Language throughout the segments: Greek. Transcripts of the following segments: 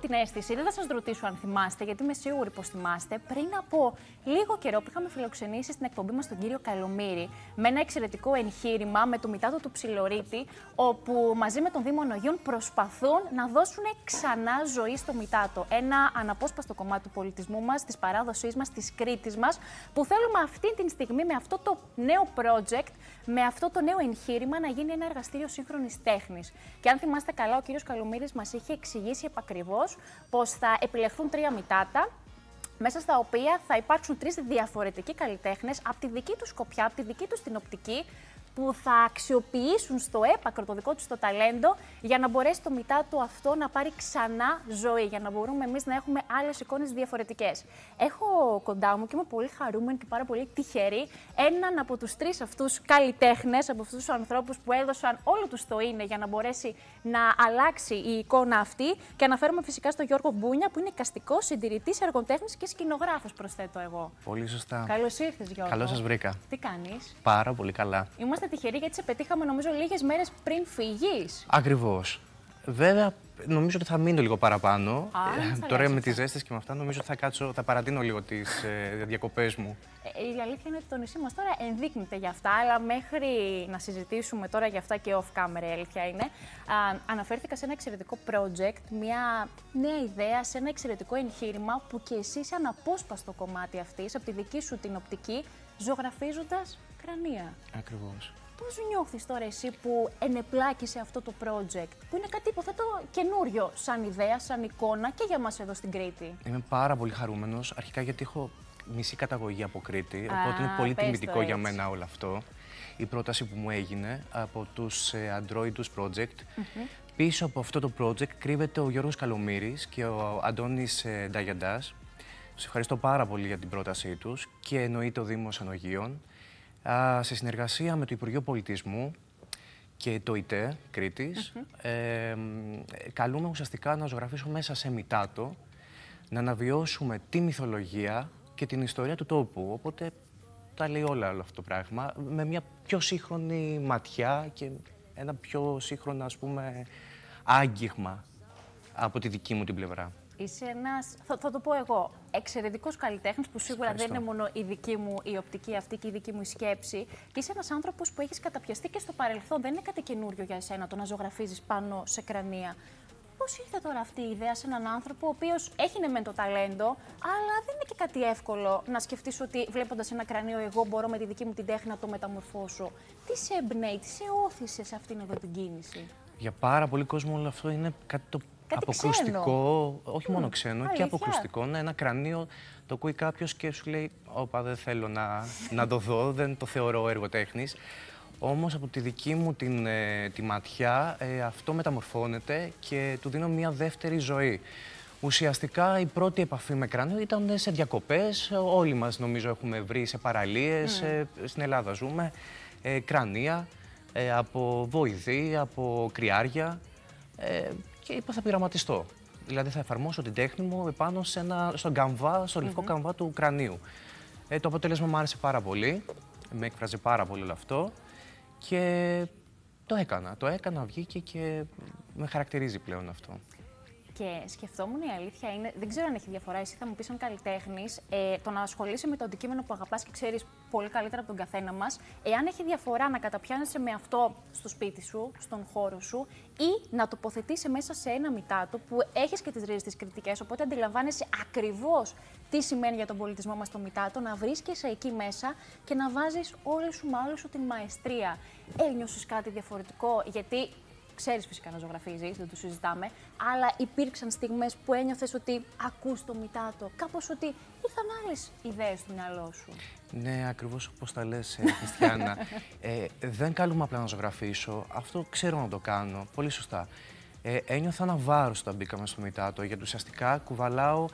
την αίσθηση, δεν θα σας ρωτήσω αν θυμάστε, γιατί είμαι σίγουρη πως θυμάστε, πριν από λίγο καιρό που είχαμε φιλοξενήσει στην εκπομπή μας τον κύριο Καλομήρη με ένα εξαιρετικό εγχείρημα με το μητάτο του Ψιλορίτη, όπου μαζί με τον Δήμο Νογιών προσπαθούν να δώσουν ξανά ζωή στο μητάτο. Ένα αναπόσπαστο κομμάτι του πολιτισμού μας, της παράδοσής μας, της Κρήτης μας, που θέλουμε αυτή τη στιγμή με αυτό το νέο project, με αυτό το νέο εγχείρημα να γίνει ένα εργαστήριο σύγχρονης τέχνης. Και αν θυμάστε καλά, ο κύριος Καλομήρης μας είχε εξηγήσει επακριβώς πως θα επιλεχθούν 3 μητάτα, μέσα στα οποία θα υπάρξουν 3 διαφορετικοί καλλιτέχνες από τη δική τους σκοπιά, από τη δική τους την οπτική, που θα αξιοποιήσουν στο έπακρο το δικό τους το ταλέντο για να μπορέσει το μητάτο αυτό να πάρει ξανά ζωή, για να μπορούμε εμείς να έχουμε άλλες εικόνες διαφορετικές. Έχω κοντά μου και είμαι πολύ χαρούμενη και πάρα πολύ τυχερή έναν από τους 3 αυτούς καλλιτέχνες, από αυτούς τους ανθρώπους που έδωσαν όλο τους το είναι για να μπορέσει να αλλάξει η εικόνα αυτή. Και αναφέρομαι φυσικά στον Γιώργο Μπούνια, που είναι εικαστικός, συντηρητής, εργοτέχνης και σκηνογράφος, προσθέτω εγώ. Πολύ σωστά. Καλώς ήρθες, Γιώργο. Καλώς σας βρήκα. Τι κάνεις? Πάρα πολύ καλά. Είμαστε τυχεροί γιατί σε πετύχαμε νομίζω λίγες μέρες πριν φύγεις. Ακριβώς. Βέβαια, νομίζω ότι θα μείνω λίγο παραπάνω. Τώρα με τις ζέστες και με αυτά, νομίζω ότι θα παρατείνω λίγο τις διακοπές μου. Η αλήθεια είναι ότι το νησί μας τώρα ενδείκνυται για αυτά, αλλά μέχρι να συζητήσουμε τώρα για αυτά και off-camera, η αλήθεια είναι, αναφέρθηκα σε ένα εξαιρετικό project, μια νέα ιδέα, σε ένα εξαιρετικό εγχείρημα που και εσύ είσαι αναπόσπαστο κομμάτι αυτής, από τη δική σου την οπτική, ζωγραφίζοντας κρανία. Ακριβώς. Πώς νιώθεις τώρα εσύ που ενεπλάκησε αυτό το project, που είναι κάτι υποθέτω καινούριο σαν ιδέα, σαν εικόνα και για μας εδώ στην Κρήτη? Είμαι πάρα πολύ χαρούμενος, αρχικά γιατί έχω μισή καταγωγή από Κρήτη, οπότε είναι πολύ τιμητικό για μένα όλο αυτό. Η πρόταση που μου έγινε από τους Androidus Project. Πίσω από αυτό το project κρύβεται ο Γιώργος Καλομήρης και ο Αντώνης Νταγιαντάς. Τους ευχαριστώ πάρα πολύ για την πρότασή τους και εννοείται ο Δήμος Ανογείων. Σε συνεργασία με το Υπουργείο Πολιτισμού και το ΙΤΕ Κρήτης, καλούμε ουσιαστικά να ζωγραφίσω μέσα σε μητάτο, να αναβιώσουμε τη μυθολογία και την ιστορία του τόπου. Οπότε τα λέει όλα όλο αυτό το πράγμα, με μια πιο σύγχρονη ματιά και ένα πιο σύγχρονο, ας πούμε, άγγιγμα από τη δική μου την πλευρά. Είσαι ένας, θα το πω εγώ, εξαιρετικός καλλιτέχνης που σίγουρα δεν είναι μόνο η δική μου η οπτική αυτή και η δική μου η σκέψη. Και είσαι ένας άνθρωπος που έχεις καταπιαστεί και στο παρελθόν. Δεν είναι κάτι καινούριο για εσένα το να ζωγραφίζεις πάνω σε κρανία. Πώς ήρθε τώρα αυτή η ιδέα σε έναν άνθρωπο ο οποίος έχει ναι μεν το ταλέντο, αλλά δεν είναι και κάτι εύκολο να σκεφτείς ότι βλέποντας ένα κρανίο, εγώ μπορώ με τη δική μου την τέχνη να το μεταμορφώσω? Τι σε εμπνέει, τι σε όθησε σε αυτήν εδώ την κίνηση? Για πάρα πολύ κόσμο όλο αυτό είναι κάτι το αποκρουστικό, όχι μόνο ξένο, και αποκρουστικό. Ναι, ένα κρανίο το ακούει κάποιος και σου λέει: «Όπα, δεν θέλω να το δω, δεν το θεωρώ έργο τέχνης». Όμως από τη δική μου τη ματιά αυτό μεταμορφώνεται και του δίνω μια δεύτερη ζωή. Ουσιαστικά η πρώτη επαφή με κράνιο ήταν σε διακοπές. Όλοι μας νομίζω έχουμε βρει σε παραλίες, στην Ελλάδα ζούμε, κρανία από βοηδή, από κρυάρια. Και είπα θα πειραματιστώ. Δηλαδή θα εφαρμόσω την τέχνη μου επάνω στον καμβά, στο λευκό καμβά του κρανίου. Το αποτέλεσμα μου άρεσε πάρα πολύ, με έκφραζε πάρα πολύ όλο αυτό και το έκανα, βγήκε και με χαρακτηρίζει πλέον αυτό. Και σκεφτόμουν, η αλήθεια είναι, δεν ξέρω αν έχει διαφορά, εσύ θα μου πεις σαν καλλιτέχνης, το να ασχολείσαι με το αντικείμενο που αγαπάς και ξέρεις πολύ καλύτερα από τον καθένα μας, εάν έχει διαφορά να καταπιάνεσαι με αυτό στο σπίτι σου, στον χώρο σου, ή να τοποθετείσαι μέσα σε ένα μητάτο που έχεις και τις ρίζες της κριτικές, οπότε αντιλαμβάνεσαι ακριβώς τι σημαίνει για τον πολιτισμό μας το μητάτο, να βρίσκεσαι εκεί μέσα και να βάζεις όλη σου μάλλον σου την μαεστρία. Ένιωσες κάτι διαφορετικό? Γιατί ξέρεις φυσικά να ζωγραφίζεις, δεν το συζητάμε, αλλά υπήρξαν στιγμές που ένιωθες ότι ακούς το μητάτο, κάπως ότι ήρθαν άλλες ιδέες στο μυαλό σου? Ναι, ακριβώς όπως τα λες, Χριστιανά. Δεν καλούμε απλά να ζωγραφίσω, αυτό ξέρω να το κάνω, πολύ σωστά. Ένιωθα ένα βάρος όταν μπήκαμε στο μητάτο, γιατί ουσιαστικά κουβαλάω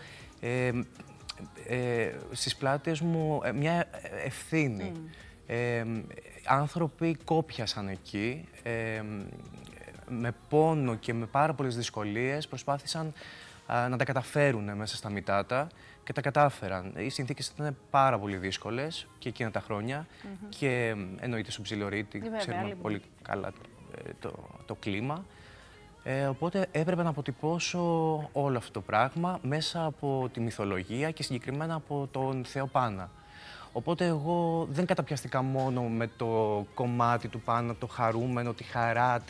στις πλάτες μου μια ευθύνη. Άνθρωποι κόπιασαν εκεί, με πόνο και με πάρα πολλές δυσκολίες προσπάθησαν να τα καταφέρουν μέσα στα μητάτα και τα κατάφεραν. Οι συνθήκες ήταν πάρα πολύ δύσκολες και εκείνα τα χρόνια και εννοείται στον Ψιλορίτη, ξέρουμε πολύ καλά το κλίμα. Οπότε έπρεπε να αποτυπώσω όλο αυτό το πράγμα μέσα από τη μυθολογία και συγκεκριμένα από τον Θεό Πάνα. Οπότε εγώ δεν καταπιαστήκα μόνο με το κομμάτι του Πάνα, το χαρούμενο, τη χαρά,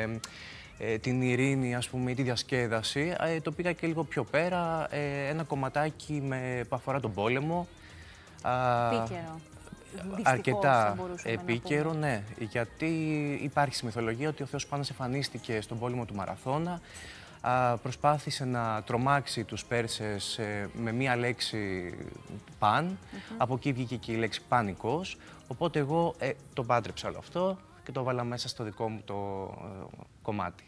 την ειρήνη, ας πούμε, ή τη διασκέδαση. Το πήγα και λίγο πιο πέρα, ένα κομματάκι που αφορά τον πόλεμο. Επίκαιρο. Αρκετά επίκαιρο, ναι. Γιατί υπάρχει στη μυθολογία ότι ο Θεός Πάνας εμφανίστηκε στον πόλεμο του Μαραθώνα, προσπάθησε να τρομάξει τους Πέρσες με μία λέξη «παν». Από εκεί βγήκε και η λέξη «πανικός». Οπότε εγώ το πάντρεψα όλο αυτό και το βάλα μέσα στο δικό μου το κομμάτι.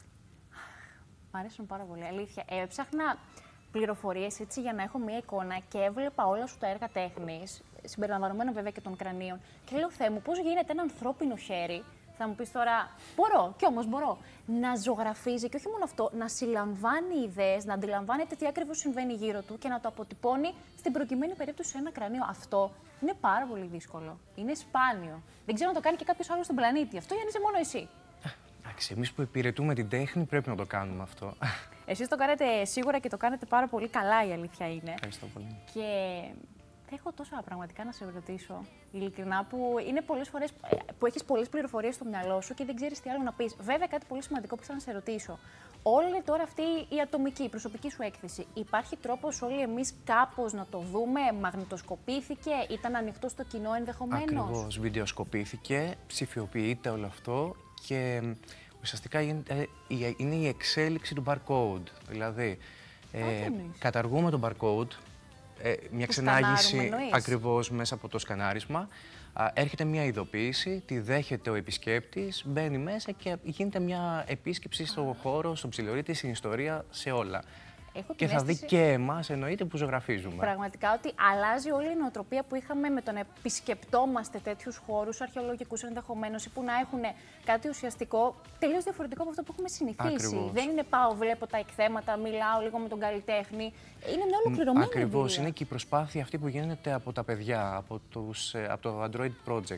Μ' αρέσουν πάρα πολύ, αλήθεια. Έψαχνα πληροφορίες έτσι για να έχω μία εικόνα και έβλεπα όλα σου τα έργα τέχνης, συμπεριλαμβανομένων βέβαια και των κρανίων. Και λέω, Θεέ μου, πώς γίνεται ένα ανθρώπινο χέρι, θα μου πεις τώρα, μπορώ, κι όμως μπορώ, να ζωγραφίζει και όχι μόνο αυτό, να συλλαμβάνει ιδέες, να αντιλαμβάνεται τι ακριβώς συμβαίνει γύρω του και να το αποτυπώνει στην προκειμένη περίπτωση σε ένα κρανίο. Αυτό είναι πάρα πολύ δύσκολο. Είναι σπάνιο. Δεν ξέρω να το κάνει και κάποιος άλλος στον πλανήτη. Αυτό για να είσαι μόνο εσύ. Εντάξει, εμείς που υπηρετούμε την τέχνη πρέπει να το κάνουμε αυτό. Εσείς το κάνετε σίγουρα και το κάνετε πάρα πολύ καλά, η αλήθεια είναι. Ευχαριστώ πολύ. Και έχω τόσα πραγματικά να σε ρωτήσω, ειλικρινά, που είναι πολλές φορές που έχεις πολλές πληροφορίες στο μυαλό σου και δεν ξέρεις τι άλλο να πεις. Βέβαια, κάτι πολύ σημαντικό που θέλω να σε ρωτήσω. Όλη τώρα αυτή η ατομική, η προσωπική σου έκθεση, υπάρχει τρόπος όλοι εμείς κάπως να το δούμε, μαγνητοσκοπήθηκε, ήταν ανοιχτό στο κοινό ενδεχομένως? Ακριβώς, βιντεοσκοπήθηκε, ψηφιοποιείται όλο αυτό και ουσιαστικά είναι η εξέλιξη του barcode. Δηλαδή, καταργούμε το barcode, μια ξενάγηση ακριβώς μέσα από το σκανάρισμα. Έρχεται μια ειδοποίηση, τη δέχεται ο επισκέπτης, μπαίνει μέσα και γίνεται μια επίσκεψη στο χώρο, στο ψιλορίτη, στην ιστορία, σε όλα. Και θα δει και εμάς, εννοείται, που ζωγραφίζουμε. Πραγματικά ότι αλλάζει όλη η νοοτροπία που είχαμε με το να επισκεπτόμαστε τέτοιους χώρους, αρχαιολογικούς ενδεχομένως, ή που να έχουν κάτι ουσιαστικό τελείως διαφορετικό από αυτό που έχουμε συνηθίσει. Ακριβώς. Δεν είναι πάω, βλέπω τα εκθέματα, μιλάω λίγο με τον καλλιτέχνη. Είναι μια ολοκληρωμένη εμπειρία. Ακριβώς. Είναι και η προσπάθεια αυτή που γίνεται από τα παιδιά, από το Android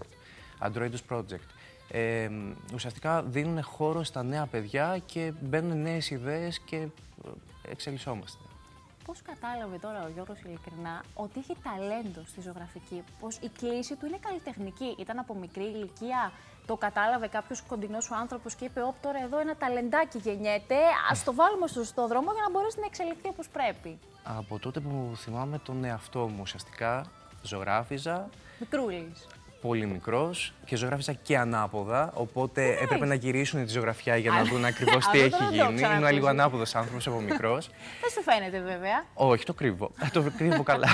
Project. Ουσιαστικά δίνουν χώρο στα νέα παιδιά και μπαίνουν νέες ιδέες και εξελισσόμαστε. Πώς κατάλαβε τώρα ο Γιώργος ειλικρινά ότι έχει ταλέντο στη ζωγραφική, πως η κλίση του είναι καλλιτεχνική? Ήταν από μικρή ηλικία, το κατάλαβε κάποιος κοντινός σου άνθρωπος και είπε: «Όπ, τώρα εδώ ένα ταλεντάκι γεννιέται, ας το βάλουμε στο σωστό δρόμο για να μπορέσει να εξελιχθεί όπως πρέπει»? Από τότε που θυμάμαι τον εαυτό μου, ουσιαστικά ζωγράφιζα. Μικρούλης. Πολύ μικρός και ζωγράφιζα και ανάποδα, οπότε έπρεπε να γυρίσουν τη ζωγραφιά για να δουν ακριβώς τι έχει γίνει. Ήμουν λίγο ανάποδος άνθρωπος από μικρός. Δεν σου φαίνεται βέβαια. Όχι, το κρύβω. Το κρύβω καλά.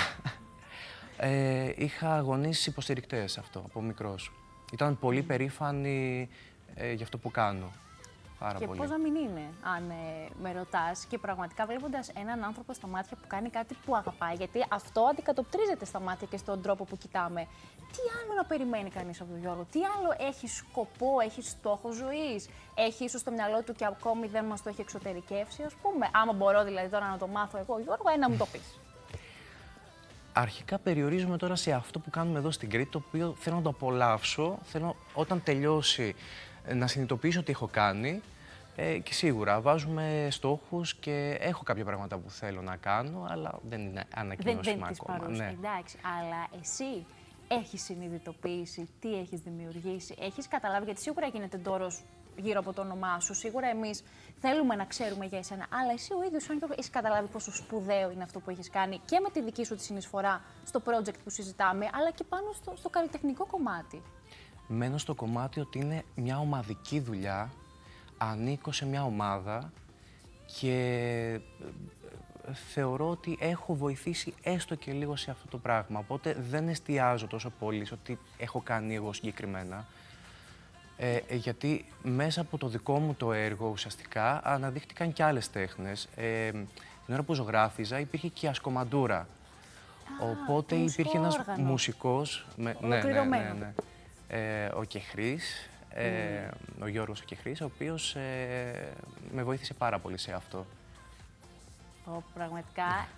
Είχα γονείς υποστηρικτές αυτό από μικρός. Ήταν πολύ περήφανοι για αυτό που κάνω. Και πώς να μην είναι, αν με ρωτάς, και πραγματικά βλέποντας έναν άνθρωπο στα μάτια που κάνει κάτι που αγαπάει, γιατί αυτό αντικατοπτρίζεται στα μάτια και στον τρόπο που κοιτάμε. Τι άλλο να περιμένει κανείς από τον Γιώργο, τι άλλο έχει σκοπό, έχει στόχο ζωής, έχει ίσως στο μυαλό του και ακόμη δεν μας το έχει εξωτερικεύσει, ας πούμε. Άμα μπορώ δηλαδή τώρα να το μάθω εγώ, Γιώργο, να μου το πεις. Αρχικά περιορίζομαι τώρα σε αυτό που κάνουμε εδώ στην Κρήτη, το οποίο θέλω να το απολαύσω, θέλω όταν τελειώσει να συνειδητοποιήσω τι έχω κάνει. Και σίγουρα βάζουμε στόχους και έχω κάποια πράγματα που θέλω να κάνω, αλλά δεν είναι ανακοινώσιμα ακόμα. Ναι. Εντάξει, αλλά εσύ έχεις συνειδητοποιήσει τι έχεις δημιουργήσει, έχεις καταλάβει, γιατί σίγουρα γίνεται ντόρος γύρω από το όνομά σου, σίγουρα εμείς θέλουμε να ξέρουμε για εσένα, αλλά εσύ ο ίδιος έχεις καταλάβει πόσο σπουδαίο είναι αυτό που έχεις κάνει και με τη δική σου τη συνεισφορά στο project που συζητάμε, αλλά και πάνω στο καλλιτεχνικό κομμάτι. Μένω στο κομμάτι ότι είναι μια ομαδική δουλειά. Ανήκω σε μια ομάδα και θεωρώ ότι έχω βοηθήσει έστω και λίγο σε αυτό το πράγμα. Οπότε δεν εστιάζω τόσο πολύ στο τι έχω κάνει εγώ συγκεκριμένα. Γιατί μέσα από το δικό μου το έργο ουσιαστικά αναδείχτηκαν και άλλες τέχνες. Την ώρα που ζωγράφιζα υπήρχε και η ασκομαντούρα. Οπότε υπήρχε ένας μουσικός, ναι, ο Κεχρής, ο Γιώργος ο Κεχρής, ο οποίος με βοήθησε πάρα πολύ σε αυτό. Πραγματικά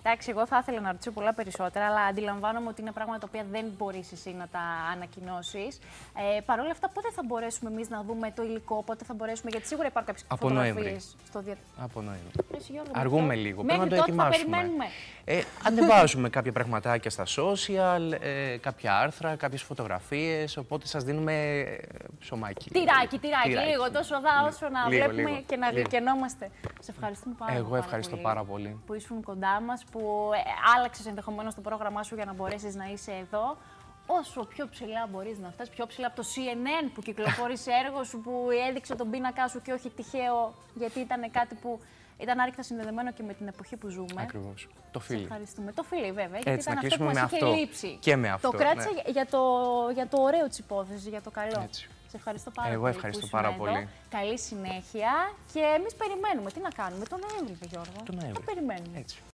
Εντάξει, εγώ θα ήθελα να ρωτήσω πολλά περισσότερα, αλλά αντιλαμβάνομαι ότι είναι πράγματα τα οποία δεν μπορείς εσύ να τα ανακοινώσεις. Παρ' όλα αυτά, πότε θα μπορέσουμε εμείς να δούμε το υλικό, πότε θα μπορέσουμε, γιατί σίγουρα υπάρχουν κάποιες φωτογραφίες στο Από Νοέμβρη. Γιώργο, Αργούμε λίγο. Πρέπει μέχρι να το τότε θα ετοιμάσουμε. περιμένουμε. Ανεβάζουμε κάποια πραγματάκια στα social, κάποια άρθρα, κάποιες φωτογραφίες, οπότε σας δίνουμε ψωμάκι. Τυράκι, λίγο, τόσο όσο να λίγο, βλέπουμε λίγο, και να γλυκαινόμαστε. Σε ευχαριστούμε πάρα πολύ. Εγώ ευχαριστώ πάρα πολύ. Που ήσουν κοντά μας, που άλλαξες ενδεχομένως το πρόγραμμά σου για να μπορέσεις να είσαι εδώ. Όσο πιο ψηλά μπορείς να φτάσεις, πιο ψηλά από το CNN που κυκλοφόρησε έργο σου, που έδειξε τον πίνακά σου και όχι τυχαίο, γιατί ήταν κάτι που ήταν άρρηκτα συνδεδεμένο και με την εποχή που ζούμε. Ακριβώς. Το φίλι. Ευχαριστούμε. Το φίλι, βέβαια. Γιατί Έτσι, ήταν να αυτό που κλείσουμε μας με είχε αυτό. λείψει. Και με αυτό. Το κράτησα ναι. για το ωραίο της υπόθεσης, για το καλό. Έτσι. Σε ευχαριστώ πάρα πολύ. Εγώ ευχαριστώ πάρα πολύ. Καλή συνέχεια και εμείς περιμένουμε. Τι να κάνουμε, τον Νοέμβρη, Γιώργο. Τον Νοέμβρη. Το περιμένουμε. Έτσι.